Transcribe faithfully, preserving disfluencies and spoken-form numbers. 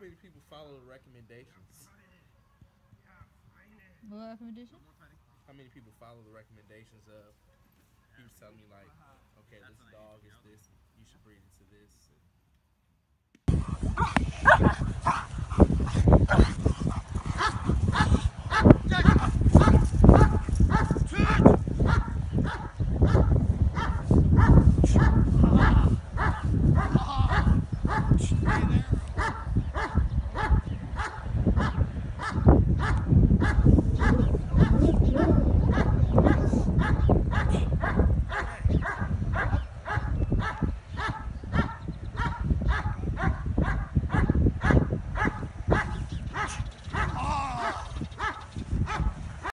many people follow the recommendations? What recommendation? How many people follow the recommendations of? He was telling me like, okay, this dog is this. You should breed into this.